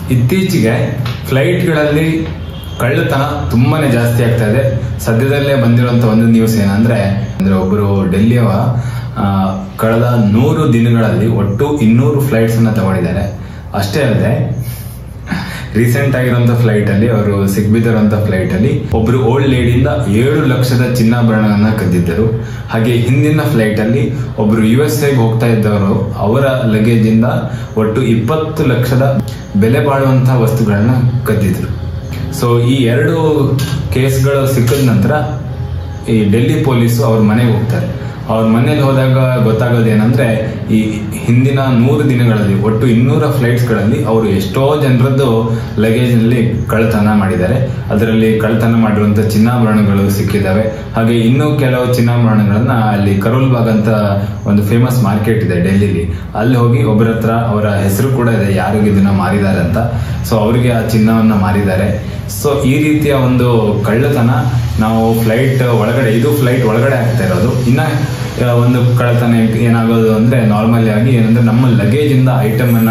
ಇತ್ತೀಚೆಗೆ ಫ್ಲೈಟ್ಗಳಲ್ಲಿ ಕಳ್ಳತನ ತುಂಬಾನೇ ಜಾಸ್ತಿ ಆಗ್ತಾ ಇದೆ. ಸದ್ಯದಲ್ಲೇ ಬಂದಿರುವಂತ ಒಂದು ನ್ಯೂಸ್ ಏನಂದ್ರೆ ಒಬ್ಬರು ಡೆಲ್ಲಿಯವ ಕಳೆದ 100 ದಿನಗಳಲ್ಲಿ ಒಟ್ಟು 200 ಫ್ಲೈಟ್ಸ್ ಅನ್ನ ತಗೊಂಡಿದ್ದಾರೆ. ಅಷ್ಟೇ ಅಲ್ಲದೆ ರೀಸೆಂಟ್ ಆಗಿರುವಂತ ಫ್ಲೈಟ್ ಅಲ್ಲಿ ಅವರು ಸಿಗ್ಬಿದ್ದಿರುವಂತ ಫ್ಲೈಟ್ ಅಲ್ಲಿ ಒಬ್ರು ಓಲ್ಡ್ ಲೇಡಿಯಿಂದ 7 ಲಕ್ಷದ ಚಿನ್ನಾಭರಣಗಳನ್ನ ಕದ್ದಿದ್ದರು. ಹಾಗೆ ಹಿಂದಿನ ಫ್ಲೈಟ್ ಅಲ್ಲಿ ಒಬ್ರು USA ಹೋಗ್ತಾ ಇದ್ದವರು ಅವರ ಲಗೇಜ್ ಇಂದ ಒಟ್ಟು 20 ಲಕ್ಷದ ಬೆಲೆ ಬಾಳುವಂತಹ ವಸ್ತುಗಳನ್ನ ಕದ್ದಿದ್ರು. ಸೊ ಈ 2 ಕೇಸ್ಗಳು ಸಿಕ್ಕಿದ ನಂತರ ಈ ಡೆಲ್ಲಿ ಪೊಲೀಸು ಅವ್ರ ಮನೆಗೆ ಹೋಗ್ತಾರೆ. ಅವ್ರ ಮನೇಲಿ ಹೋದಾಗ ಗೊತ್ತಾಗೋದು ಏನಂದ್ರೆ ಈ ಹಿಂದಿನ 100 ದಿನಗಳಲ್ಲಿ ಒಟ್ಟು 200 ಫ್ಲೈಟ್ಸ್ ಗಳಲ್ಲಿ ಅವರು ಎಷ್ಟೋ ಜನರದ್ದು ಲಗೇಜ್ ನಲ್ಲಿ ಕಳ್ಳತನ ಮಾಡಿದ್ದಾರೆ. ಅದರಲ್ಲಿ ಕಳ್ಳತನ ಮಾಡಿರುವಂತ ಚಿನ್ನಾಭರಣಗಳು ಸಿಕ್ಕಿದಾವೆ. ಹಾಗೆ ಇನ್ನೂ ಕೆಲವು ಚಿನ್ನಾಭರಣಗಳನ್ನ ಅಲ್ಲಿ ಕರೋಲ್ ಬಾಗ್ ಅಂತ ಒಂದು ಫೇಮಸ್ ಮಾರ್ಕೆಟ್ ಇದೆ ಡೆಲ್ಲಿಲಿ, ಅಲ್ಲಿ ಹೋಗಿ ಒಬ್ಬರ ಹತ್ರ ಅವರ ಹೆಸರು ಕೂಡ ಇದೆ ಯಾರಿಗೆ ಇದನ್ನ ಮಾರಿದ್ದಾರೆ ಅಂತ. ಸೊ ಅವರಿಗೆ ಆ ಚಿನ್ನವನ್ನ ಮಾರಿದ್ದಾರೆ. ಸೊ ಈ ರೀತಿಯ ಒಂದು ಕಳ್ಳತನ ನಾವು ಫ್ಲೈಟ್ ಒಳಗಡೆ, ಇದು ಫ್ಲೈಟ್ ಒಳಗಡೆ ಆಗ್ತಾ ಇರೋದು. ಇನ್ನ ಒಂದು ಕಳ್ಳತನ ಏನಾಗೋದು ಅಂದ್ರೆ ನಾರ್ಮಲಿ ಆಗಿ ಏನಂದ್ರೆ ನಮ್ಮ ಲಗೇಜ್ ಇಂದ ಐಟಮ್ ಅನ್ನ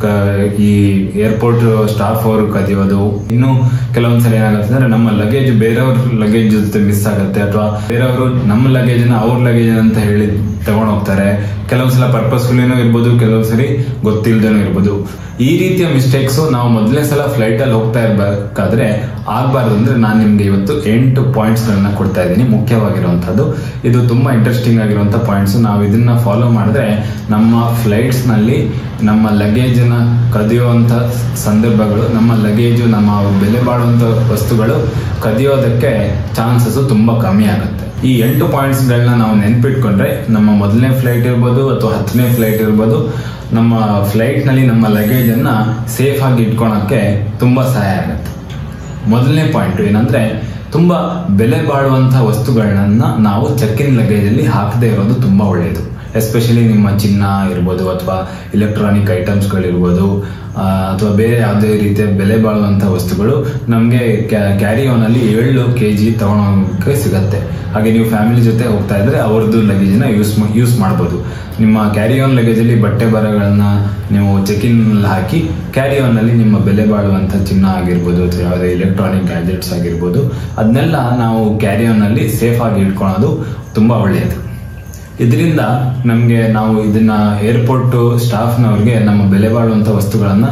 ಈ ಏರ್ಪೋರ್ಟ್ ಸ್ಟಾಫ್ ಅವರು ಕದಿಯೋದು. ಇನ್ನು ಕೆಲವೊಂದ್ಸಲ ಏನಾಗುತ್ತೆ ಅಂದ್ರೆ ನಮ್ಮ ಲಗೇಜ್ ಬೇರೆಯವ್ರ ಲಗೇಜ್ ಜೊತೆ ಮಿಸ್ ಆಗುತ್ತೆ, ಅಥವಾ ಬೇರೆಯವರು ನಮ್ಮ ಲಗೇಜ್ ನ ಅವ್ರ ಲಗೇಜ್ ಅಂತ ಹೇಳಿ ತಗೊಂಡ್ ಹೋಗ್ತಾರೆ. ಕೆಲವೊಂದ್ಸಲ ಪರ್ಪಸ್ಫುಲ್ಲಿನೂ ಇರ್ಬೋದು, ಕೆಲವೊಂದ್ಸರಿ ಗೊತ್ತಿಲ್ದೇನೂ ಇರ್ಬೋದು. ಈ ರೀತಿಯ ಮಿಸ್ಟೇಕ್ಸ್ ನಾವು ಮೊದಲನೇ ಸಲ ಫ್ಲೈಟ್ ಅಲ್ಲಿ ಹೋಗ್ತಾ ಇರ್ಬೇಕಾದ್ರೆ ಆಗ್ಬಾರ್ದು. ಅಂದ್ರೆ ನಾನು ನಿಮ್ಗೆ ಇವತ್ತು 8 ಪಾಯಿಂಟ್ಸ್ ಗಳನ್ನ ಕೊಡ್ತಾ ಇದ್ದೀನಿ, ಮುಖ್ಯವಾಗಿರುವಂತದ್ದು. ಇದು ತುಂಬಾ ಇಂಟ್ರೆಸ್ಟಿಂಗ್ ಆಗಿರುವಂತ ಪಾಯಿಂಟ್ಸ್. ನಾವು ಇದನ್ನ ಫಾಲೋ ಮಾಡಿದ್ರೆ ನಮ್ಮ ಫ್ಲೈಟ್ಸ್ ನಲ್ಲಿ ನಮ್ಮ ಲಗೇಜ್ ನ ಕದಿಯುವಂತ ಸಂದರ್ಭಗಳು, ನಮ್ಮ ಲಗೇಜು, ನಮ್ಮ ಬೆಲೆ ಬಾಳುವಂತ ವಸ್ತುಗಳು ಕದಿಯೋದಕ್ಕೆ ಚಾನ್ಸಸ್ ತುಂಬಾ ಕಮ್ಮಿ ಆಗುತ್ತೆ. ಈ 8 ಪಾಯಿಂಟ್ಸ್ ಗಳನ್ನ ನಾವು ನೆನ್ಪಿಟ್ಕೊಂಡ್ರೆ ನಮ್ಮ ಮೊದಲನೇ ಫ್ಲೈಟ್ ಇರ್ಬೋದು ಅಥವಾ 10ನೇ ಫ್ಲೈಟ್ ಇರ್ಬೋದು, ನಮ್ಮ ಫ್ಲೈಟ್ ನಲ್ಲಿ ನಮ್ಮ ಲಗೇಜ್ ಅನ್ನ ಸೇಫ್ ಆಗಿ ಇಟ್ಕೊಳಕ್ಕೆ ತುಂಬಾ ಸಹಾಯ ಆಗುತ್ತೆ. ಮೊದಲನೇ ಪಾಯಿಂಟ್ ಏನಂದ್ರೆ ತುಂಬಾ ಬೆಲೆ ಬಾಳುವಂತಹ ವಸ್ತುಗಳನ್ನ ನಾವು ಚೆಕ್ ಇನ್ ಲಗೇಜ್ ಅಲ್ಲಿ ಹಾಕದೇ ಇರೋದು ತುಂಬಾ ಒಳ್ಳೆಯದು. ಎಸ್ಪೆಷಲಿ ನಿಮ್ಮ ಚಿನ್ನ ಇರ್ಬೋದು, ಅಥವಾ ಇಲೆಕ್ಟ್ರಾನಿಕ್ ಐಟಮ್ಸ್ ಗಳಿರ್ಬೋದು, ಅಥವಾ ಬೇರೆ ಯಾವುದೇ ರೀತಿಯ ಬೆಲೆ ಬಾಳುವಂತಹ ವಸ್ತುಗಳು ನಮಗೆ ಕ್ಯಾರಿ ಆನ್ ಅಲ್ಲಿ 7 kg ತಗೊಳೋಕೆ ಸಿಗತ್ತೆ. ಹಾಗೆ ನೀವು ಫ್ಯಾಮಿಲಿ ಜೊತೆ ಹೋಗ್ತಾ ಇದ್ರೆ ಅವ್ರದ್ದು ಲಗೇಜ್ ನ ಯೂಸ್ ಮಾಡಬಹುದು. ನಿಮ್ಮ ಕ್ಯಾರಿ ಆನ್ ಲಗೇಜ್ ಅಲ್ಲಿ ಬಟ್ಟೆ ಬರಗಳನ್ನ ನೀವು ಚೆಕ್ ಇನ್ ಹಾಕಿ ಕ್ಯಾರಿ ಆನ್ ಅಲ್ಲಿ ನಿಮ್ಮ ಬೆಲೆ ಬಾಳುವಂತ ಚಿನ್ನ ಆಗಿರ್ಬೋದು ಅಥವಾ ಯಾವುದೇ ಇಲೆಕ್ಟ್ರಾನಿಕ್ ಗ್ಯಾಜೆಟ್ಸ್ ಆಗಿರ್ಬೋದು, ಅದನ್ನೆಲ್ಲ ನಾವು ಕ್ಯಾರಿ ಆನ್ ಅಲ್ಲಿ ಸೇಫ್ ಆಗಿ ಇಟ್ಕೊಳ್ಳೋದು ತುಂಬಾ ಒಳ್ಳೆಯದು. ಇದರಿಂದ ನಮ್ಗೆ ನಾವು ಇದನ್ನ ಏರ್ಪೋರ್ಟ್ ಸ್ಟಾಫ್ನವ್ರಿಗೆ ನಮ್ಮ ಬೆಲೆ ಬಾಳುವಂತ ವಸ್ತುಗಳನ್ನ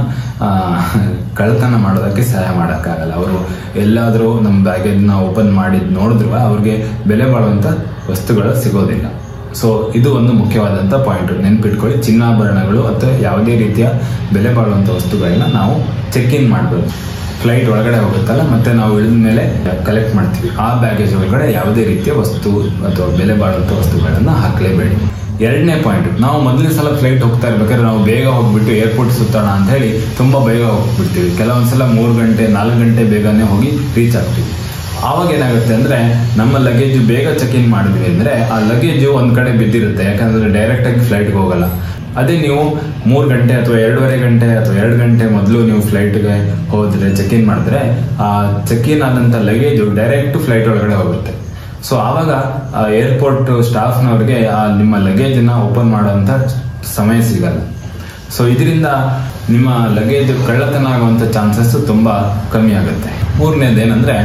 ಕಳ್ಳತನ ಮಾಡೋದಕ್ಕೆ ಸಹಾಯ ಮಾಡಕ್ಕಾಗಲ್ಲ. ಅವರು ಎಲ್ಲಾದ್ರೂ ನಮ್ಮ ಬ್ಯಾಗೇಜ್ ನ ಓಪನ್ ಮಾಡಿ ನೋಡಿದ್ರು ಅವ್ರಿಗೆ ಬೆಲೆ ಬಾಳುವಂತ ವಸ್ತುಗಳು ಸಿಗೋದಿಲ್ಲ. ಸೊ ಇದು ಒಂದು ಮುಖ್ಯವಾದಂತ ಪಾಯಿಂಟ್, ನೆನ್ಪಿಟ್ಕೊಳ್ಳಿ. ಚಿನ್ನಾಭರಣಗಳು ಅಥವಾ ಯಾವುದೇ ರೀತಿಯ ಬೆಲೆ ಬಾಳುವಂತ ವಸ್ತುಗಳನ್ನ ನಾವು ಚೆಕ್ ಇನ್ ಮಾಡ್ಬೋದು. ಫ್ಲೈಟ್ ಒಳಗಡೆ ಹೋಗುತ್ತಲ್ಲ, ಮತ್ತೆ ನಾವು ಇಳಿದ ಮೇಲೆ ಕಲೆಕ್ಟ್ ಮಾಡ್ತೀವಿ. ಆ ಬ್ಯಾಗೇಜ್ ಒಳಗಡೆ ಯಾವುದೇ ರೀತಿಯ ವಸ್ತು ಅಥವಾ ಬೆಲೆ ಬಾಳುವಂತ ವಸ್ತುಗಳನ್ನ ಹಾಕ್ಲೇಬೇಡಿ. 2ನೇ ಪಾಯಿಂಟ್, ನಾವು ಮೊದಲನೇ ಸಲ ಫ್ಲೈಟ್ ಹೋಗ್ತಾ ಇರ್ಬೇಕಾದ್ರೆ ನಾವು ಬೇಗ ಹೋಗ್ಬಿಟ್ಟು ಏರ್ಪೋರ್ಟ್ ಸುತ್ತೋಣ ಅಂತ ಹೇಳಿ ತುಂಬಾ ಬೇಗ ಹೋಗ್ಬಿಡ್ತೀವಿ. ಕೆಲವೊಂದ್ಸಲ 3 ಗಂಟೆ 4 ಗಂಟೆ ಬೇಗನೆ ಹೋಗಿ ರೀಚ್ ಆಗ್ತೀವಿ. ಆವಾಗ ಏನಾಗುತ್ತೆ ಅಂದ್ರೆ ನಮ್ಮ ಲಗೇಜ್ ಬೇಗ ಚೆಕ್ ಇನ್ ಮಾಡಿದ್ವಿ ಅಂದ್ರೆ ಆ ಲಗೇಜ್ ಒಂದ್ ಕಡೆ ಬಿದ್ದಿರುತ್ತೆ, ಯಾಕಂದ್ರೆ ಡೈರೆಕ್ಟ್ ಆಗಿ ಫ್ಲೈಟ್ಗೆ ಹೋಗಲ್ಲ. ಅದೇ ನೀವು 3 ಗಂಟೆ ಅಥವಾ 2.5 ಗಂಟೆ ಅಥವಾ 2 ಗಂಟೆ ಮೊದಲು ನೀವು ಫ್ಲೈಟ್ಗೆ ಹೋದ್ರೆ, ಚೆಕ್ ಇನ್ ಮಾಡಿದ್ರೆ, ಆ ಚೆಕ್ ಇನ್ ಆದಂತ ಲಗೇಜ್ ಡೈರೆಕ್ಟ್ ಫ್ಲೈಟ್ ಒಳಗಡೆ ಹೋಗುತ್ತೆ. ಸೊ ಆವಾಗ ಏರ್ಪೋರ್ಟ್ ಸ್ಟಾಫ್ನವ್ರಿಗೆ ನಿಮ್ಮ ಲಗೇಜ್ ನ ಓಪನ್ ಮಾಡುವಂತ ಸಮಯ ಸಿಗಲ್ಲ. ಸೊ ಇದರಿಂದ ನಿಮ್ಮ ಲಗೇಜ್ ಕಳ್ಳತನ ಆಗುವಂತ ಚಾನ್ಸಸ್ ತುಂಬಾ ಕಮ್ಮಿ ಆಗುತ್ತೆ. 3ನೇದೇನಂದ್ರೆ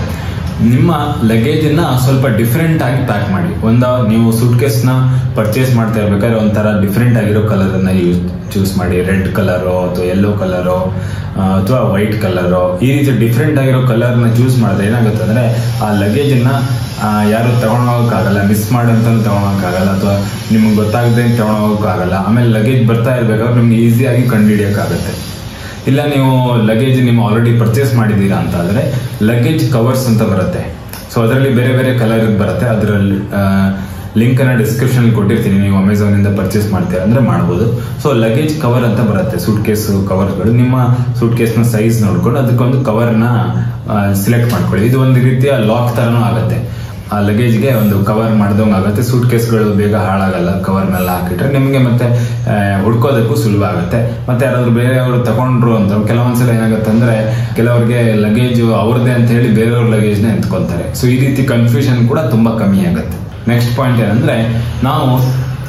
ನಿಮ್ಮ ಲಗೇಜ್ ನ ಸ್ವಲ್ಪ ಡಿಫ್ರೆಂಟ್ ಆಗಿ ಪ್ಯಾಕ್ ಮಾಡಿ. ನೀವು ಸೂಟ್ ಕೇಸ್ ನ ಪರ್ಚೇಸ್ ಮಾಡ್ತಾ ಇರ್ಬೇಕಾದ್ರೆ ಒಂಥರ ಡಿಫ್ರೆಂಟ್ ಆಗಿರೋ ಕಲರ್ ಅನ್ನ ಚೂಸ್ ಮಾಡಿ. ರೆಡ್ ಕಲರೋ ಅಥವಾ ಯೆಲ್ಲೋ ಕಲರೋ ಅಥವಾ ವೈಟ್ ಕಲರೋ, ಈ ರೀತಿ ಡಿಫ್ರೆಂಟ್ ಆಗಿರೋ ಕಲರ್ ನ ಚೂಸ್ ಮಾಡಿದ್ರೆ ಏನಾಗುತ್ತೆ ಅಂದ್ರೆ ಆ ಲಗೇಜ್ ನ ಯಾರು ತಗೊಂಡೋಗಕ್ಕಾಗಲ್ಲ, ಮಿಸ್ ಮಾಡಂತ ತಗೊಂಡೋಗಕ್ಕಾಗಲ್ಲ, ಅಥವಾ ನಿಮ್ಗೆ ಗೊತ್ತಾಗದೆ ತಗೊಂಡೋಗಕ್ಕಾಗಲ್ಲ. ಆಮೇಲೆ ಲಗೇಜ್ ಬರ್ತಾ ಇರ್ಬೇಕಾದ್ರೆ ನಿಮ್ಗೆ ಈಸಿಯಾಗಿ ಕಂಡುಹಿಡಿಯಕ್ಕಾಗತ್ತೆ. ಇಲ್ಲ ನೀವು ಲಗೇಜ್ ನೀವು ಆಲ್ರೆಡಿ ಪರ್ಚೇಸ್ ಮಾಡಿದೀರಾ ಅಂತ ಆದ್ರೆ ಲಗೇಜ್ ಕವರ್ಸ್ ಅಂತ ಬರುತ್ತೆ. ಸೊ ಅದರಲ್ಲಿ ಬೇರೆ ಬೇರೆ ಕಲರ್ ಬರುತ್ತೆ. ಅದರಲ್ಲಿ ಲಿಂಕ್ ಅನ್ನ ಡಿಸ್ಕ್ರಿಪ್ಷನ್ ಕೊಟ್ಟಿರ್ತೀನಿ. ನೀವು ಅಮೆಝಾನ್ ಇಂದ ಪರ್ಚೇಸ್ ಮಾಡ್ತೀರಾ ಅಂದ್ರೆ ಮಾಡಬಹುದು. ಸೊ ಲಗೇಜ್ ಕವರ್ ಅಂತ ಬರುತ್ತೆ, ಸೂಟ್ ಕೇಸ್ ಕವರ್ಗಳು. ನಿಮ್ಮ ಸೂಟ್ ಕೇಸ್ ನ ಸೈಜ್ ನೋಡ್ಕೊಂಡು ಅದಕ್ಕೊಂದು ಕವರ್ ನ ಸಿಲೆಕ್ಟ್ ಮಾಡ್ಕೊಳ್ಳಿ. ಇದು ಒಂದು ರೀತಿಯ ಲಾಕ್ ತರನೂ ಆಗುತ್ತೆ. ಆ ಲಗೇಜ್ಗೆ ಒಂದು ಕವರ್ ಮಾಡ್ದಂಗೆ ಆಗುತ್ತೆ. ಸೂಟ್ ಕೇಸ್ಗಳು ಬೇಗ ಹಾಳಾಗಲ್ಲ ಕವರ್ನೆಲ್ಲ ಹಾಕಿಟ್ರೆ. ನಿಮಗೆ ಮತ್ತೆ ಹುಡ್ಕೋದಕ್ಕೂ ಸುಲಭ ಆಗುತ್ತೆ. ಮತ್ತೆ ಯಾರಾದ್ರೂ ಬೇರೆಯವರು ತಗೊಂಡ್ರು ಅಂತ ಕೆಲವೊಂದ್ಸಲ ಏನಾಗುತ್ತೆ ಅಂದ್ರೆ ಕೆಲವರಿಗೆ ಲಗೇಜ್ ಅವ್ರದೇ ಅಂತ ಹೇಳಿ ಬೇರೆಯವ್ರ ಲಗೇಜ್ ನ ಎತ್ಕೊಂತಾರೆ. ಸೊ ಈ ರೀತಿ ಕನ್ಫ್ಯೂಷನ್ ಕೂಡ ತುಂಬಾ ಕಮ್ಮಿ ಆಗುತ್ತೆ. ನೆಕ್ಸ್ಟ್ ಪಾಯಿಂಟ್ ಏನಂದ್ರೆ ನಾವು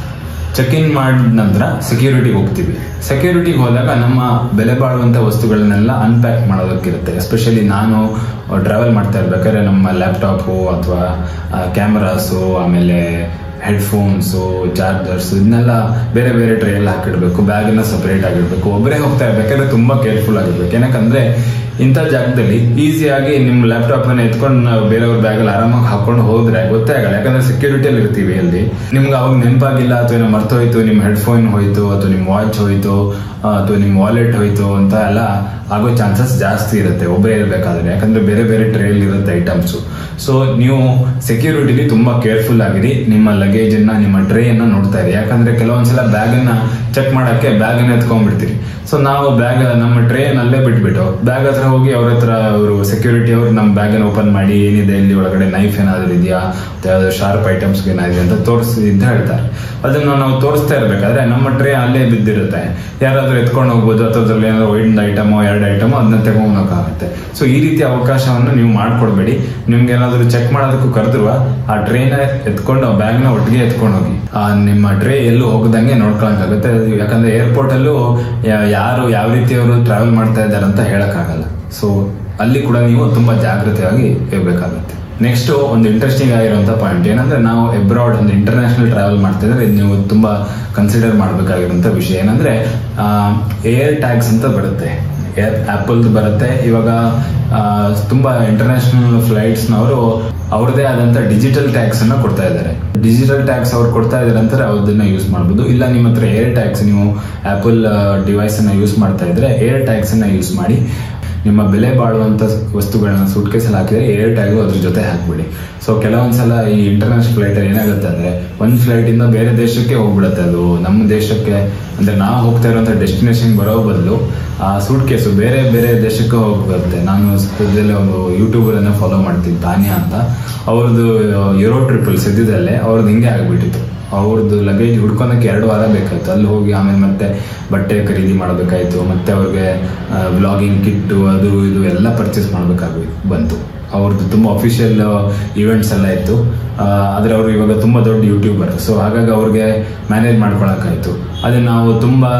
ಚೆಕ್ ಇನ್ ಮಾಡಿದ ನಂತರ ಸೆಕ್ಯೂರಿಟಿಗೆ ಹೋಗ್ತೀವಿ. ಸೆಕ್ಯೂರಿಟಿಗೆ ಹೋದಾಗ ನಮ್ಮ ಬೆಲೆ ಬಾಳುವಂಥ ವಸ್ತುಗಳನ್ನೆಲ್ಲ ಅನ್ಪ್ಯಾಕ್ ಮಾಡೋದಕ್ಕಿರುತ್ತೆ. ಎಸ್ಪೆಷಲಿ ನಾನು ಟ್ರಾವೆಲ್ ಮಾಡ್ತಾ ಇರ್ಬೇಕಾದ್ರೆ ನಮ್ಮ ಲ್ಯಾಪ್ಟಾಪು ಅಥವಾ ಕ್ಯಾಮರಾಸು, ಆಮೇಲೆ ಹೆಡ್ಫೋನ್ಸು, ಚಾರ್ಜರ್ಸ್ ಇದನ್ನೆಲ್ಲ ಬೇರೆ ಬೇರೆ ಟ್ರೇಯಲ್ಲಿ ಹಾಕಿಡ್ಬೇಕು. ಬ್ಯಾಗನ್ನ ಸಪರೇಟ್ ಆಗಿರ್ಬೇಕು. ಒಬ್ಬರೇ ಹೋಗ್ತಾ ಇರ್ಬೇಕಾದ್ರೆ ತುಂಬಾ ಕೇರ್ಫುಲ್ ಆಗಿರ್ಬೇಕು. ಏನಕ್ಕಂದ್ರೆ ಇಂಥ ಜಾಗದಲ್ಲಿ ಈಸಿಯಾಗಿ ನಿಮ್ಮ ಲ್ಯಾಪ್ಟಾಪ್ ಅನ್ನ ಎತ್ಕೊಂಡು ನಾವು ಬೇರೆಯವ್ರ ಬ್ಯಾಗಲ್ಲಿ ಆರಾಮಾಗಿ ಹಾಕೊಂಡು ಹೋದ್ರೆ ಗೊತ್ತೇ ಆಗಲ್ಲ. ಯಾಕಂದ್ರೆ ಸೆಕ್ಯೂರಿಟಿಯಲ್ಲಿ ಇರ್ತೀವಿ. ಅಲ್ಲಿ ನಿಮ್ಗೆ ಅವಾಗ ನೆನಪಾಗಿಲ್ಲ ಅಥವಾ ಏನೋ ಮರ್ತೋಯ್ತು, ನಿಮ್ಮ ಹೆಡ್ಫೋನ್ ಹೋಯ್ತು ಅಥವಾ ನಿಮ್ಮ ವಾಚ್ ಹೋಯ್ತು ಅಥವಾ ನಿಮ್ಮ ವಾಲೆಟ್ ಹೋಯ್ತು ಅಂತ ಎಲ್ಲ ಆಗೋ ಚಾನ್ಸಸ್ ಜಾಸ್ತಿ ಇರುತ್ತೆ ಒಬ್ಬರೇ ಇರಬೇಕಾದ್ರೆ. ಯಾಕಂದ್ರೆ ಬೇರೆ ಬೇರೆ ಟ್ರೇಯಲ್ಲಿ ಇರುತ್ತೆ ಐಟಮ್ಸು. ಸೊ ನೀವು ಸೆಕ್ಯೂರಿಟಿಲಿ ತುಂಬಾ ಕೇರ್ಫುಲ್ ಆಗಿರಿ. ನಿಮ್ಮ ಲಗೇಜ್ ಅನ್ನ, ನಿಮ್ಮ ಟ್ರೇ ಅನ್ನ ನೋಡ್ತಾ ಇರಿ. ಯಾಕಂದ್ರೆ ಕೆಲವೊಂದ್ಸಲ ಬ್ಯಾಗ್ ಅನ್ನ ಚೆಕ್ ಮಾಡಕ್ಕೆ ಬ್ಯಾಗ್ ಅನ್ನ ಎತ್ಕೊಂಡ್ಬಿಡ್ತೀವಿ. ಸೊ ನಾವು ಬ್ಯಾಗ್ ನಮ್ಮ ಟ್ರೇನ್ ಅಲ್ಲೇ ಬಿಟ್ಬಿಟ್ಟು ಬ್ಯಾಗ್ ಹತ್ರ ಹೋಗಿ ಅವ್ರ ಹತ್ರ ಅವರು ಸೆಕ್ಯೂರಿಟಿ ಅವರು ನಮ್ಮ ಬ್ಯಾಗ್ ಅನ್ನು ಓಪನ್ ಮಾಡಿ ಏನಿದೆ ಇಲ್ಲಿ ಒಳಗಡೆ ನೈಫ್ ಏನಾದ್ರು ಇದೆಯಾ, ಯಾವ್ದು ಶಾರ್ಪ್ ಐಟಮ್ಸ್ ಏನಾಗಿದೆ ಅಂತ ತೋರಿಸಿ ಅಂತ ಹೇಳ್ತಾರೆ. ಅದನ್ನು ನಾವು ತೋರಿಸ್ತಾ ಇರ್ಬೇಕಾದ್ರೆ ನಮ್ಮ ಟ್ರೇ ಅಲ್ಲೇ ಬಿದ್ದಿರುತ್ತೆ. ಯಾರಾದ್ರೂ ಎತ್ಕೊಂಡು ಹೋಗ್ಬೋದು ಅಥವಾ ಅದ್ರಲ್ಲಿ ಏನಾದ್ರು ಒಂದು ಐಟಮೋ 2 ಐಟಮೋ ಅದನ್ನ ತಗೊಂಡೋಗಕ್ಕಾಗುತ್ತೆ. ಸೊ ಈ ರೀತಿ ಅವಕಾಶವನ್ನು ನೀವು ಮಾಡ್ಕೊಡ್ಬೇಡಿ. ನಿಮ್ಗೆ ಏನಾದ್ರು ಚೆಕ್ ಮಾಡೋದಕ್ಕೂ ಕರೆದ್ರು ಆ ಟ್ರೇನ ಎತ್ಕೊಂಡು ಆ ಬ್ಯಾಗ್ ನ ಒಟ್ಟಿಗೆ ಎತ್ಕೊಂಡು ಹೋಗಿ. ನಿಮ್ಮ ಟ್ರೇ ಎಲ್ಲೂ ಹೋಗದಂಗೆ ನೋಡ್ಕೊಳಕ್ಕಾಗುತ್ತೆ. ಯಾಕಂದ್ರೆ ಏರ್ಪೋರ್ಟ್ ಅಲ್ಲೂ ಯಾರು ಯಾವ ರೀತಿಯವರು ಟ್ರಾವೆಲ್ ಮಾಡ್ತಾ ಇದ್ದಾರೆ ಅಂತ ಹೇಳಕ್ಕಾಗಲ್ಲ. ಸೊ ಅಲ್ಲಿ ಕೂಡ ನೀವು ತುಂಬಾ ಜಾಗೃತೆಯಾಗಿ ಇರಬೇಕಾಗುತ್ತೆ. ನೆಕ್ಸ್ಟ್ ಒಂದು ಇಂಟ್ರೆಸ್ಟಿಂಗ್ ಆಗಿರುವಂತ ಪಾಯಿಂಟ್ ಏನಂದ್ರೆ, ನಾವು ಅಬ್ರಾಡ್ ಒಂದು ಇಂಟರ್ನ್ಯಾಷನಲ್ ಟ್ರಾವೆಲ್ ಮಾಡ್ತಾ ಇದ್ರೆ ನೀವು ತುಂಬಾ ಕನ್ಸಿಡರ್ ಮಾಡಬೇಕಾಗಿರುವಂತ ವಿಷಯ ಏನಂದ್ರೆ, ಏರ್ ಟ್ಯಾಗ್ಸ್ ಅಂತ ಬರುತ್ತೆ. ಆಪಲ್ ಬರುತ್ತೆ. ಇವಾಗ ತುಂಬಾ ಇಂಟರ್ನ್ಯಾಷನಲ್ ಫ್ಲೈಟ್ಸ್ ನವರು ಅವ್ರದೇ ಆದಂತ ಡಿಜಿಟಲ್ ಟ್ಯಾಕ್ಸ್ ಅನ್ನ ಕೊಡ್ತಾ ಇದ್ದಾರೆ. ಡಿಜಿಟಲ್ ಟ್ಯಾಕ್ಸ್ ಅವ್ರು ಕೊಡ್ತಾ ಇದಾರೆ ಅಂತಾರೆ, ಅದನ್ನ ಯೂಸ್ ಮಾಡಬಹುದು. ಇಲ್ಲ ನಿಮ್ಮ ಹತ್ರ ಏರ್ ಟ್ಯಾಕ್ಸ್, ನೀವು ಆಪಲ್ ಡಿವೈಸ್ ಅನ್ನ ಯೂಸ್ ಮಾಡ್ತಾ ಇದ್ರೆ ಏರ್ ಟ್ಯಾಕ್ಸ್ ಅನ್ನ ಯೂಸ್ ಮಾಡಿ. ನಿಮ್ಮ ಬೆಲೆ ಬಾಳುವಂತ ವಸ್ತುಗಳನ್ನ ಸೂಟ್ಕೇಸ್ ಅಲ್ಲಿ ಹಾಕಿದ್ರೆ ಏರ್ ಟ್ಯಾಗ್ ಅದ್ರ ಜೊತೆ ಹಾಕ್ಬಿಡಿ. ಸೊ ಕೆಲವೊಂದ್ಸಲ ಈ ಇಂಟರ್ನ್ಯಾಷನಲ್ ಫ್ಲೈಟ್ ಅಲ್ಲಿ ಏನಾಗುತ್ತೆ ಅಂದ್ರೆ, ಒಂದ್ ಫ್ಲೈಟ್ ಇಂದ ಬೇರೆ ದೇಶಕ್ಕೆ ಹೋಗ್ಬಿಡುತ್ತೆ. ಅದು ನಮ್ಮ ದೇಶಕ್ಕೆ ಅಂದ್ರೆ ನಾವು ಹೋಗ್ತಾ ಇರುವಂತ ಡೆಸ್ಟಿನೇಷನ್ ಬರೋ ಬದಲು ಆ ಸೂಟ್ ಕೇಸು ಬೇರೆ ಬೇರೆ ದೇಶಕ್ಕೆ ಹೋಗುತ್ತೆ. ನಾನು ಸದ್ಯದಲ್ಲೇ ಒಂದು ಯೂಟ್ಯೂಬರ್ ಅನ್ನ ಫಾಲೋ ಮಾಡ್ತೀನಿ, ತಾನ್ಯಾ ಅಂತ. ಅವ್ರದ್ದು ಯೂರೋ ಟ್ರಿಪ್ ಸದ್ಯದಲ್ಲೇ ಅವ್ರದ್ದು ಹಿಂಗೆ ಆಗ್ಬಿಟ್ಟಿತ್ತು. ಅವ್ರದ್ದು ಲಗೇಜ್ ಹುಡ್ಕೊಳಕ್ಕೆ 2 ವಾರ ಬೇಕಾಯ್ತು. ಅಲ್ಲಿ ಹೋಗಿ ಆಮೇಲೆ ಮತ್ತೆ ಬಟ್ಟೆ ಖರೀದಿ ಮಾಡಬೇಕಾಯ್ತು, ಮತ್ತೆ ಅವ್ರಿಗೆ ವ್ಲಾಗಿಂಗ್ ಕಿಟ್ಟು ಅದು ಇದು ಎಲ್ಲ ಪರ್ಚೇಸ್ ಬಂತು. ಅವ್ರದ್ದು ತುಂಬಾ ಅಫಿಷಿಯಲ್ ಇವೆಂಟ್ಸ್ ಎಲ್ಲ ಇತ್ತು. ಆದ್ರೆ ಅವರು ಇವಾಗ ತುಂಬಾ ದೊಡ್ಡ ಯೂಟ್ಯೂಬರ್. ಸೊ ಹಾಗಾಗಿ ಅವ್ರಿಗೆ ಮ್ಯಾನೇಜ್ ಮಾಡ್ಕೊಳಕಾಯ್ತು. ಅದೇ ನಾವು ತುಂಬಾ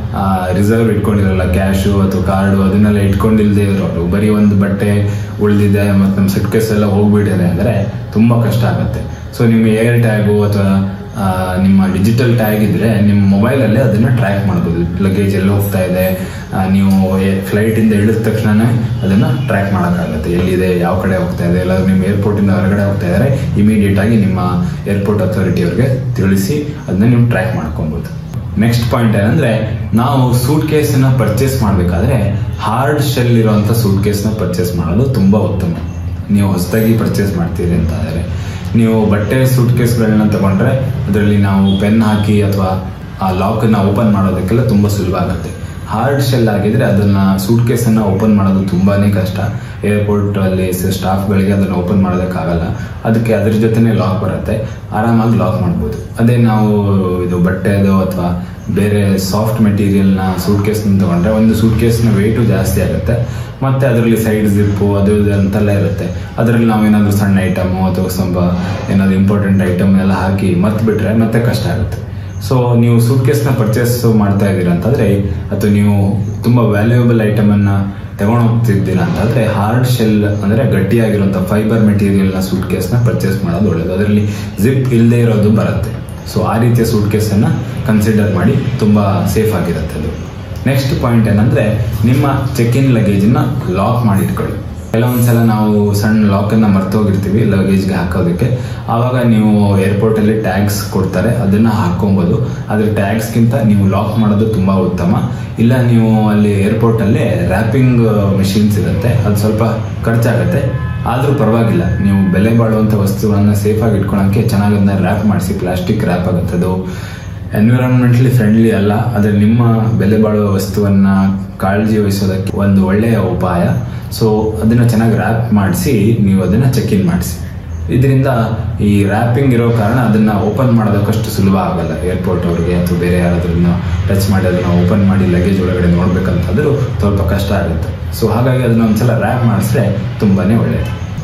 ರಿಸರ್ವ್ ಇಟ್ಕೊಂಡಿರಲ್ಲ, ಕ್ಯಾಶು ಅಥವಾ ಕಾರ್ಡು ಅದನ್ನೆಲ್ಲ ಇಟ್ಕೊಂಡಿಲ್ದೇ ಇರೋರು, ಬರೀ ಒಂದು ಬಟ್ಟೆ ಉಳಿದಿದೆ ಮತ್ತು ನಮ್ಮ ಸೂಟ್ಕೇಸ್ ಎಲ್ಲ ಹೋಗ್ಬಿಟ್ಟಿದೆ ಅಂದ್ರೆ ತುಂಬಾ ಕಷ್ಟ ಆಗುತ್ತೆ. ಸೊ ನಿಮ್ಮ ಏರ್ ಟ್ಯಾಗು ಅಥವಾ ನಿಮ್ಮ ಡಿಜಿಟಲ್ ಟ್ಯಾಗ್ ಇದ್ರೆ ನಿಮ್ಮ ಮೊಬೈಲ್ ಅಲ್ಲೇ ಅದನ್ನ ಟ್ರ್ಯಾಕ್ ಮಾಡಬಹುದು. ಲಗೇಜ್ ಎಲ್ಲ ಹೋಗ್ತಾ ಇದೆ, ನೀವು ಫ್ಲೈಟ್ ಇಂದ ಇಳಿದ ತಕ್ಷಣ ಅದನ್ನ ಟ್ರ್ಯಾಕ್ ಮಾಡಕ್ಕಾಗತ್ತೆ. ಎಲ್ಲಿದೆ, ಯಾವ ಕಡೆ ಹೋಗ್ತಾ ಇದೆ. ಎಲ್ಲ ನಿಮ್ಮ ಏರ್ಪೋರ್ಟ್ ಇಂದ ಹೊರಗಡೆ ಹೋಗ್ತಾ ಇದ್ದಾರೆ, ಇಮಿಡಿಯೇಟ್ ಆಗಿ ನಿಮ್ಮ ಏರ್ಪೋರ್ಟ್ ಅಥಾರಿಟಿ ಅವ್ರಿಗೆ ತಿಳಿಸಿ ಅದನ್ನ ನೀವು ಟ್ರ್ಯಾಕ್ ಮಾಡ್ಕೊಬಹುದು. ನೆಕ್ಸ್ಟ್ ಪಾಯಿಂಟ್ ಏನಂದ್ರೆ, ನಾವು ಸೂಟ್ ಕೇಸ್ ನ ಪರ್ಚೇಸ್ ಮಾಡ್ಬೇಕಾದ್ರೆ ಹಾರ್ಡ್ ಶೆಲ್ ಇರುವಂತ ಸೂಟ್ ಕೇಸ್ ನ ಪರ್ಚೇಸ್ ಮಾಡೋದು ತುಂಬಾ ಉತ್ತಮ. ನೀವು ಹೊಸದಾಗಿ ಪರ್ಚೇಸ್ ಮಾಡ್ತೀರಿ ಅಂತ ಆದರೆ, ನೀವು ಬಟ್ಟೆ ಸೂಟ್ ಕೇಸ್ಗಳನ್ನ ತಗೊಂಡ್ರೆ ಅದರಲ್ಲಿ ನಾವು ಪೆನ್ ಹಾಕಿ ಅಥವಾ ಆ ಲಾಕ್ ಅನ್ನ ಓಪನ್ ಮಾಡೋದಕ್ಕೆಲ್ಲ ತುಂಬಾ ಸುಲಭ ಆಗುತ್ತೆ. ಹಾರ್ಡ್ ಶೆಲ್ ಆಗಿದ್ರೆ ಅದನ್ನ ಸೂಟ್ ಕೇಸ್ ಅನ್ನ ಓಪನ್ ಮಾಡೋದು ತುಂಬಾನೇ ಕಷ್ಟ. ಏರ್ಪೋರ್ಟ್ ಅಲ್ಲಿ ಸ್ಟಾಫ್ಗಳಿಗೆ ಅದನ್ನ ಓಪನ್ ಮಾಡೋದಕ್ಕಾಗಲ್ಲ. ಅದಕ್ಕೆ ಅದ್ರ ಜೊತೆನೆ ಲಾಕ್ ಬರುತ್ತೆ, ಆರಾಮಾಗಿ ಲಾಕ್ ಮಾಡ್ಬೋದು. ಅದೇ ನಾವು ಇದು ಬಟ್ಟೆದು ಅಥವಾ ಬೇರೆ ಸಾಫ್ಟ್ ಮೆಟೀರಿಯಲ್ ನ ಸೂಟ್ ಕೇಸ್ ತಗೊಂಡ್ರೆ ಒಂದು ಸೂಟ್ ಕೇಸ್ ನ ವೆಯ್ಟು ಜಾಸ್ತಿ ಆಗುತ್ತೆ. ಮತ್ತೆ ಅದರಲ್ಲಿ ಸೈಡ್ ಜಿಪ್ಪು ಅದು ಅಂತೆಲ್ಲ ಇರುತ್ತೆ. ಅದರಲ್ಲಿ ನಾವೇನಾದ್ರೂ ಸಣ್ಣ ಐಟಮು ಅಥವಾ ಸ್ವಲ್ಪ ಏನಾದ್ರು ಇಂಪಾರ್ಟೆಂಟ್ ಐಟಮ್ ಎಲ್ಲ ಹಾಕಿ ಮರ್ತ್ ಬಿಟ್ರೆ ಮತ್ತೆ ಕಷ್ಟ ಆಗುತ್ತೆ. ಸೊ ನೀವು ಸೂಟ್ ಕೇಸ್ ನ ಪರ್ಚೇಸ್ ಮಾಡ್ತಾ ಇದ್ದೀರಾ ಅಂತಂದ್ರೆ, ಅಥವಾ ನೀವು ತುಂಬಾ ವ್ಯಾಲ್ಯೂಯಬಲ್ ಐಟಮ್ ಅನ್ನ ತಗೊಂಡು ಹೋಗ್ತಿದ್ದೀರಾ ಅಂತಂದ್ರೆ, ಹಾರ್ಡ್ ಶೆಲ್ ಅಂದ್ರೆ ಗಟ್ಟಿಯಾಗಿರುವಂತಹ ಫೈಬರ್ ಮೆಟೀರಿಯಲ್ ನ ಸೂಟ್ ಕೇಸ್ ನ ಪರ್ಚೇಸ್ ಮಾಡೋದು ಒಳ್ಳೇದು. ಅದರಲ್ಲಿ ಜಿಪ್ ಇಲ್ಲದೆ ಇರೋದು ಬರುತ್ತೆ. ಸೊ ಆ ರೀತಿಯ ಸೂಟ್ ಕೇಸ್ ಅನ್ನ ಕನ್ಸಿಡರ್ ಮಾಡಿ, ತುಂಬಾ ಸೇಫ್ ಆಗಿರುತ್ತೆ ಅದು. ನೆಕ್ಸ್ಟ್ ಪಾಯಿಂಟ್ ಏನಂದ್ರೆ, ನಿಮ್ಮ ಚೆಕ್ ಇನ್ ಲಗೇಜ್ ನ ಲಾಕ್ ಮಾಡಿ ಇಟ್ಕೊಳ್ಳಿ. ಕೆಲವೊಂದ್ಸಲ ನಾವು ಸಣ್ಣ ಲಾಕ್ ಅನ್ನ ಮರ್ತೋಗಿರ್ತೀವಿ ಲಗೇಜ್ಗೆ ಹಾಕೋದಕ್ಕೆ. ಆವಾಗ ನೀವು ಏರ್ಪೋರ್ಟ್ ಅಲ್ಲಿ ಟ್ಯಾಗ್ಸ್ ಕೊಡ್ತಾರೆ, ಅದನ್ನ ಹಾಕೊಬಹುದು. ಆದ್ರೆ ಟ್ಯಾಗ್ಸ್ ಗಿಂತ ನೀವು ಲಾಕ್ ಮಾಡೋದು ತುಂಬಾ ಉತ್ತಮ. ಇಲ್ಲ ನೀವು ಅಲ್ಲಿ ಏರ್ಪೋರ್ಟ್ ಅಲ್ಲಿ ರ್ಯಾಪಿಂಗ್ ಮೆಷಿನ್ಸ್ ಇರುತ್ತೆ, ಅದು ಸ್ವಲ್ಪ ಖರ್ಚಾಗತ್ತೆ. ಆದ್ರೂ ಪರವಾಗಿಲ್ಲ, ನೀವು ಬೆಲೆ ಬಾಳುವಂತ ವಸ್ತುಗಳನ್ನ ಸೇಫ್ ಆಗಿ ಇಟ್ಕೊಳಕ್ಕೆ ಚೆನ್ನಾಗಿ ಅದನ್ನ ರ್ಯಾಪ್ ಮಾಡಿಸಿ. ಪ್ಲಾಸ್ಟಿಕ್ ರ್ಯಾಪ್ ಆಗುತ್ತೆ, ಅದು ಎನ್ವಿರಾನ್ಮೆಂಟ್ಲಿ ಫ್ರೆಂಡ್ಲಿ ಅಲ್ಲ. ಆದ್ರೆ ನಿಮ್ಮ ಬೆಲೆ ಬಾಳುವ ವಸ್ತುವನ್ನ ಕಾಳಜಿ ವಹಿಸೋದಕ್ಕೆ ಒಂದು ಒಳ್ಳೆಯ ಉಪಾಯ. ಸೊ ಅದನ್ನ ಚೆನ್ನಾಗಿ ರ್ಯಾಪ್ ಮಾಡಿಸಿ ನೀವು ಅದನ್ನ ಚೆಕ್ ಇನ್ ಮಾಡಿಸಿ. ಇದರಿಂದ ಈ ರ್ಯಾಪಿಂಗ್ ಇರೋ ಕಾರಣ ಅದನ್ನ ಓಪನ್ ಮಾಡೋದಕ್ಕಷ್ಟು ಸುಲಭ ಆಗಲ್ಲ ಏರ್ಪೋರ್ಟ್ ಅವ್ರಿಗೆ, ಅಥವಾ ಬೇರೆ ಯಾರಾದ್ರೂ ಟಚ್ ಮಾಡಿ ಅದನ್ನ ಓಪನ್ ಮಾಡಿ ಲಗೇಜ್ ಒಳಗಡೆ ನೋಡ್ಬೇಕಂತಾದ್ರೂ ಸ್ವಲ್ಪ ಕಷ್ಟ ಆಗುತ್ತೆ. ಸೊ ಹಾಗಾಗಿ ಅದನ್ನ ಒಂದ್ಸಲ ರ್ಯಾಪ್ ಮಾಡಿಸಿದ್ರೆ ತುಂಬಾನೇ ಒಳ್ಳೆಯದು.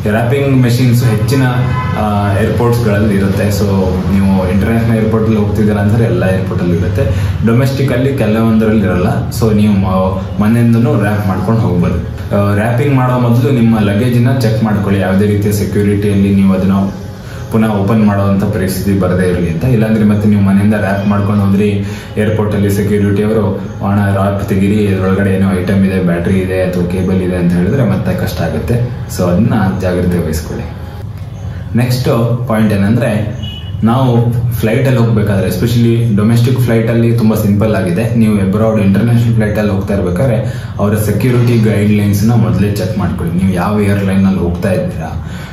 ರ್ಯಾಪಿಂಗ್ ಮೆಷಿನ್ಸ್ ಹೆಚ್ಚಿನ ಏರ್ಪೋರ್ಟ್ಸ್ಗಳಲ್ಲಿ ಇರುತ್ತೆ. ಸೊ ನೀವು ಇಂಟರ್ನ್ಯಾಷನಲ್ ಏರ್ಪೋರ್ಟಲ್ಲಿ ಹೋಗ್ತಿದ್ದೀರಾ ಅಂದರೆ ಎಲ್ಲ ಏರ್ಪೋರ್ಟಲ್ಲಿ ಇರುತ್ತೆ. ಡೊಮೆಸ್ಟಿಕಲ್ಲಿ ಕೆಲವೊಂದರಲ್ಲಿ ಇರಲ್ಲ. ಸೊ ನೀವು ಮನೆಯಿಂದನೂ ರ್ಯಾಪ್ ಮಾಡ್ಕೊಂಡು ಹೋಗ್ಬೋದು. ರ್ಯಾಪಿಂಗ್ ಮಾಡೋ ಮೊದಲು ನಿಮ್ಮ ಲಗೇಜನ್ನ ಚೆಕ್ ಮಾಡ್ಕೊಳ್ಳಿ, ಯಾವುದೇ ರೀತಿಯ ಸೆಕ್ಯೂರಿಟಿಯಲ್ಲಿ ನೀವು ಅದನ್ನು ಪುನಃ ಓಪನ್ ಮಾಡುವಂಥ ಪರಿಸ್ಥಿತಿ ಬರದೇ ಇರಲಿ ಅಂತ. ಇಲ್ಲಾಂದ್ರೆ ಮತ್ತೆ ನೀವು ಮನೆಯಿಂದ ರ್ಯಾಪ್ ಮಾಡ್ಕೊಂಡು ಹೋದ್ರಿ, ಏರ್ಪೋರ್ಟಲ್ಲಿ ಸೆಕ್ಯೂರಿಟಿ ಅವರು ರ್ಯಾಪ್ ತೆಗೀರಿ, ಇದರೊಳಗಡೆ ಏನೋ ಐಟಮ್ ಇದೆ, ಬ್ಯಾಟ್ರಿ ಇದೆ ಅಥವಾ ಕೇಬಲ್ ಇದೆ ಅಂತ ಹೇಳಿದ್ರೆ ಮತ್ತೆ ಕಷ್ಟ ಆಗುತ್ತೆ. ಸೊ ಅದನ್ನ ಜಾಗ್ರತೆ ವಹಿಸ್ಕೊಳ್ಳಿ. ನೆಕ್ಸ್ಟ್ ಪಾಯಿಂಟ್ ಏನಂದ್ರೆ, ನಾವು ಫ್ಲೈಟಲ್ಲಿ ಹೋಗ್ಬೇಕಾದ್ರೆ, ಎಸ್ಪೆಷಲಿ ಡೊಮೆಸ್ಟಿಕ್ ಫ್ಲೈಟಲ್ಲಿ ತುಂಬ ಸಿಂಪಲ್ ಆಗಿದೆ. ನೀವು ಅಬ್ರಾಡ್ ಇಂಟರ್ನ್ಯಾಷನಲ್ ಫ್ಲೈಟಲ್ಲಿ ಹೋಗ್ತಾ ಇರ್ಬೇಕಾದ್ರೆ ಅವರ ಸೆಕ್ಯೂರಿಟಿ ಗೈಡ್ಲೈನ್ಸ್ನ ಮೊದಲೇ ಚೆಕ್ ಮಾಡ್ಕೊಳ್ಳಿ. ನೀವು ಯಾವ ಏರ್ಲೈನಲ್ಲಿ ಹೋಗ್ತಾ ಇದ್ದೀರಾ,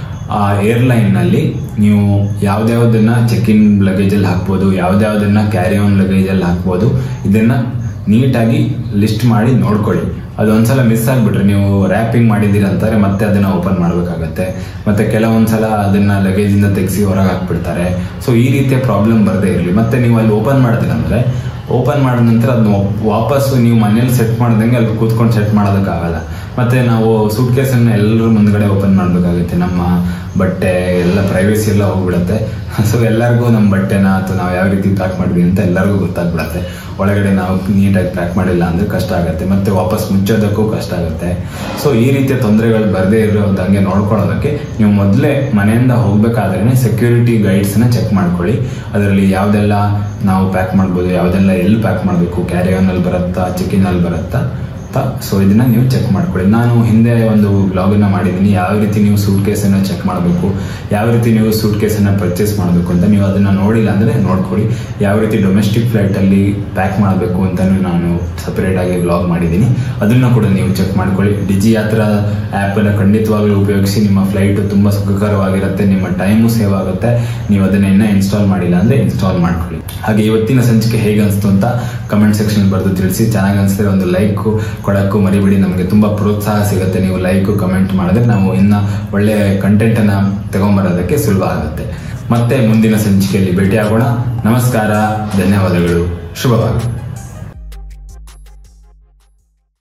ಆ ಏರ್ಲೈನ್ನಲ್ಲಿ ನೀವು ಯಾವ್ದಾವುದನ್ನ ಚೆಕ್ ಇನ್ ಲಗೇಜಲ್ಲಿ ಹಾಕ್ಬೋದು, ಯಾವ್ದಾವುದನ್ನ ಕ್ಯಾರಿ ಆನ್ ಲಗೇಜಲ್ಲಿ ಹಾಕ್ಬೋದು, ಇದನ್ನ ನೀಟಾಗಿ ಲಿಸ್ಟ್ ಮಾಡಿ ನೋಡ್ಕೊಳ್ಳಿ. ಅದೊಂದ್ಸಲ ಮಿಸ್ ಆಗಿಬಿಟ್ರೆ, ನೀವು ರ್ಯಾಪಿಂಗ್ ಮಾಡಿದ್ದೀರ ಅಂತಾರೆ ಮತ್ತೆ ಅದನ್ನ ಓಪನ್ ಮಾಡಬೇಕಾಗತ್ತೆ, ಮತ್ತೆ ಕೆಲವೊಂದ್ಸಲ ಅದನ್ನ ಲಗೇಜಿಂದ ತೆಗೆಸಿ ಹೊರಗೆ ಹಾಕ್ಬಿಡ್ತಾರೆ. ಸೊ ಈ ರೀತಿಯ ಪ್ರಾಬ್ಲಮ್ ಬರದೇ ಇರಲಿ. ಮತ್ತೆ ನೀವು ಅಲ್ಲಿ ಓಪನ್ ಮಾಡಿದ್ರಂದ್ರೆ, ಓಪನ್ ಮಾಡಿದ ನಂತರ ಅದನ್ನ ವಾಪಸ್ಸು ನೀವು ಮನೇಲಿ ಸೆಟ್ ಮಾಡ್ದಂಗೆ ಅಲ್ಲಿ ಕೂತ್ಕೊಂಡು ಸೆಟ್ ಮಾಡೋದಕ್ಕಾಗಲ್ಲ. ಮತ್ತೆ ನಾವು ಸೂಟ್ ಕೇಸನ್ನು ಎಲ್ಲರೂ ಮುಂದ್ಗಡೆ ಓಪನ್ ಮಾಡಬೇಕಾಗುತ್ತೆ. ನಮ್ಮ ಬಟ್ಟೆ ಎಲ್ಲ ಪ್ರೈವೇಸಿ ಎಲ್ಲ ಹೋಗ್ಬಿಡುತ್ತೆ. ಸೊ ಎಲ್ಲರಿಗೂ ನಮ್ಮ ಬಟ್ಟೆನ ಅಥವಾ ನಾವು ಯಾವ ರೀತಿ ಪ್ಯಾಕ್ ಮಾಡಿದ್ವಿ ಅಂತ ಎಲ್ಲರಿಗೂ ಗೊತ್ತಾಗ್ಬಿಡುತ್ತೆ. ಒಳಗಡೆ ನಾವು ನೀಟಾಗಿ ಪ್ಯಾಕ್ ಮಾಡಿಲ್ಲ ಅಂದ್ರೆ ಕಷ್ಟ ಆಗುತ್ತೆ, ಮತ್ತೆ ವಾಪಸ್ ಮುಚ್ಚೋದಕ್ಕೂ ಕಷ್ಟ ಆಗುತ್ತೆ. ಸೊ ಈ ರೀತಿಯ ತೊಂದರೆಗಳು ಬರದೇ ಇರೋದಂಗೆ ನೋಡ್ಕೊಳ್ಳೋದಕ್ಕೆ ನೀವು ಮೊದಲೇ ಮನೆಯಿಂದ ಹೋಗ್ಬೇಕಾದ್ರೆ ಸೆಕ್ಯೂರಿಟಿ ಗೈಡ್ಸ್ನ ಚೆಕ್ ಮಾಡ್ಕೊಳ್ಳಿ. ಅದರಲ್ಲಿ ಯಾವುದೆಲ್ಲ ನಾವು ಪ್ಯಾಕ್ ಮಾಡ್ಬೋದು, ಯಾವುದೆಲ್ಲ ಎಲ್ಲಿ ಪ್ಯಾಕ್ ಮಾಡಬೇಕು, ಕ್ಯಾರಿ ಆನ್ ಅಲ್ಲಿ ಬರುತ್ತಾ, ಚೆಕ್ ಇನ್ ಅಲ್ಲಿ ಬರುತ್ತಾ. ಸೊ ಇದನ್ನ ನೀವು ಚೆಕ್ ಮಾಡ್ಕೊಳ್ಳಿ. ನಾನು ಹಿಂದೆ ಒಂದು ಬ್ಲಾಗನ್ನ ಮಾಡಿದ್ದೀನಿ, ಯಾವ ರೀತಿ ನೀವು ಸೂಟ್ ಕೇಸನ್ನು ಚೆಕ್ ಮಾಡಬೇಕು, ಯಾವ ರೀತಿ ನೀವು ಸೂಟ್ ಕೇಸನ್ನು ಪರ್ಚೇಸ್ ಮಾಡಬೇಕು ಅಂತ. ನೀವು ಅದನ್ನ ನೋಡಿಲ್ಲ ಅಂದ್ರೆ ನೋಡ್ಕೊಳ್ಳಿ. ಯಾವ ರೀತಿ ಡೊಮೆಸ್ಟಿಕ್ ಫ್ಲೈಟಲ್ಲಿ ಪ್ಯಾಕ್ ಮಾಡಬೇಕು ಅಂತ ನಾನು ಸಪರೇಟ್ ಆಗಿ ಬ್ಲಾಗ್ ಮಾಡಿದ್ದೀನಿ, ಅದನ್ನ ಕೂಡ ನೀವು ಚೆಕ್ ಮಾಡ್ಕೊಳ್ಳಿ. ಡಿಜಿ ಯಾತ್ರಾ ಆ್ಯಪನ್ನು ಖಂಡಿತವಾಗ್ಲೂ ಉಪಯೋಗಿಸಿ. ನಿಮ್ಮ ಫ್ಲೈಟ್ ತುಂಬ ಸುಖಕರವಾಗಿರುತ್ತೆ, ನಿಮ್ಮ ಟೈಮು ಸೇವ್ ಆಗುತ್ತೆ. ನೀವು ಅದನ್ನ ಇನ್ನೂ ಇನ್ಸ್ಟಾಲ್ ಮಾಡಿಲ್ಲ ಅಂದ್ರೆ ಇನ್ಸ್ಟಾಲ್ ಮಾಡ್ಕೊಳ್ಳಿ. ಹಾಗೆ ಇವತ್ತಿನ ಸಂಚಿಕೆ ಹೇಗೆ ಅನಿಸ್ತು ಅಂತ ಕಮೆಂಟ್ ಸೆಕ್ಷನ್ ಬರೆದು ತಿಳಿಸಿ. ಚೆನ್ನಾಗಿ ಅನಿಸಿದ್ರೆ ಒಂದು ಲೈಕ್ ಕೊಡಕ್ಕೂ ಮರಿಬೇಡಿ, ನಮಗೆ ತುಂಬಾ ಪ್ರೋತ್ಸಾಹ ಸಿಗುತ್ತೆ. ನೀವು ಲೈಕ್ ಕಮೆಂಟ್ ಮಾಡಿದ್ರೆ ನಾವು ಇನ್ನ ಒಳ್ಳೆ ಕಂಟೆಂಟ್ ಅನ್ನ ತಗೊಂಡ್ಬರೋದಕ್ಕೆ ಸುಲಭ ಆಗುತ್ತೆ. ಮತ್ತೆ ಮುಂದಿನ ಸಂಚಿಕೆಯಲ್ಲಿ ಭೇಟಿಯಾಗೋಣ. ನಮಸ್ಕಾರ, ಧನ್ಯವಾದಗಳು, ಶುಭವಾಗಲಿ.